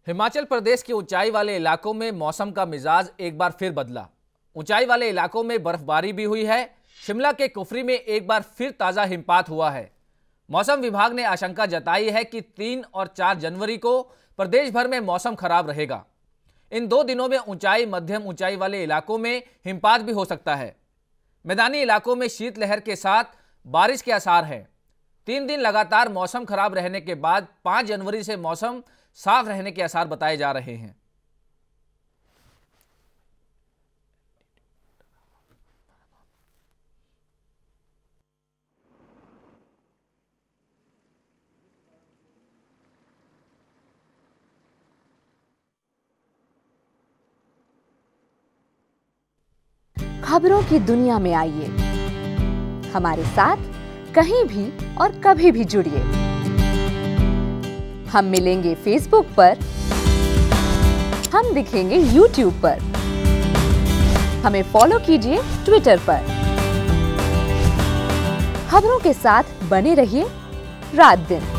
हिमाचल प्रदेश के ऊंचाई वाले इलाकों में मौसम का मिजाज एक बार फिर बदला। ऊंचाई वाले इलाकों में बर्फबारी भी हुई है। शिमला के कुफरी में एक बार फिर ताजा हिमपात हुआ है। मौसम विभाग ने आशंका जताई है कि 3 और 4 जनवरी को प्रदेश भर में मौसम खराब रहेगा। इन 2 दिनों में ऊंचाई मध्यम ऊंचाई वाले इलाकों में हिमपात भी हो सकता है। मैदानी इलाकों में शीतलहर के साथ बारिश के आसार हैं। 3 दिन लगातार मौसम खराब रहने के बाद 5 जनवरी से मौसम साफ रहने के आसार बताए जा रहे हैं। खबरों की दुनिया में आइए, हमारे साथ कहीं भी और कभी भी जुड़िए। हम मिलेंगे फेसबुक पर, हम दिखेंगे यूट्यूब पर, हमें फॉलो कीजिए ट्विटर पर। खबरों के साथ बने रहिए रात दिन।